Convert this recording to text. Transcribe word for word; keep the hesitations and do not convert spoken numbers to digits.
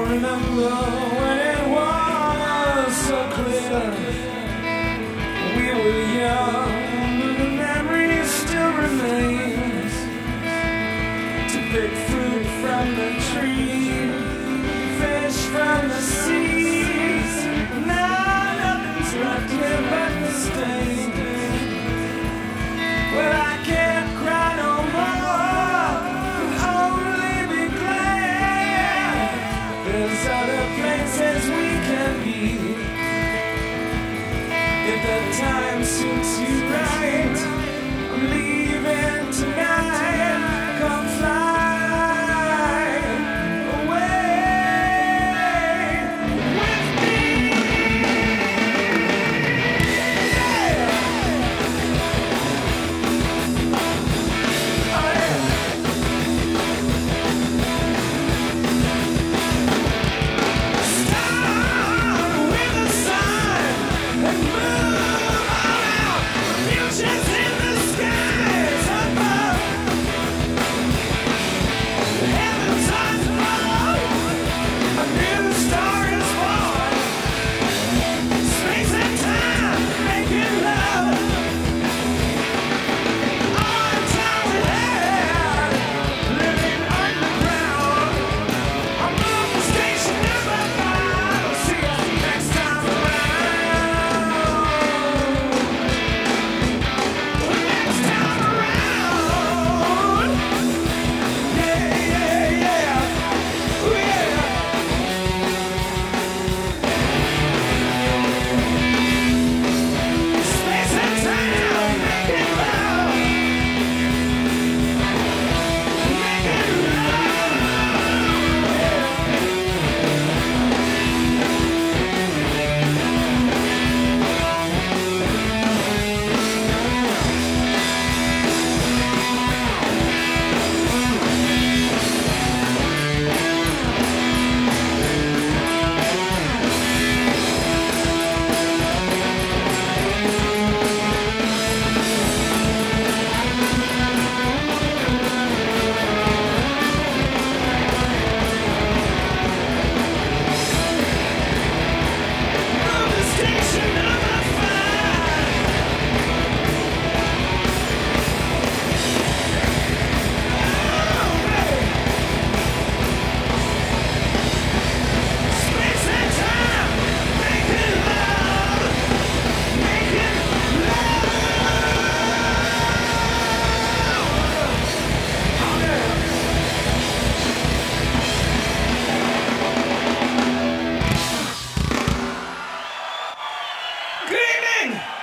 remember when it was so clear. We were young, but the memory still remains. To pick fruit from the tree, fish from the seas. Now nothing's left here but the stain. Well, I can't cry no more, only be glad there's other places we can be. If the time suits you right, I'm leaving tonight. Come fly away with me. Yeah. Oh, yeah. Start with the sun and move on out. Future's in the skies above. Heaven's eyes above. A new star is born. Space and time making love. All the time we had, living underground. I'll move the station number five. I'll see you next time around. Next time around. Yeah, yeah, yeah. Ooh, yeah. Space and time making love. Making love. Move the station number five. Oh, baby. Space and time making love. Making love. Oh, yeah. Good evening.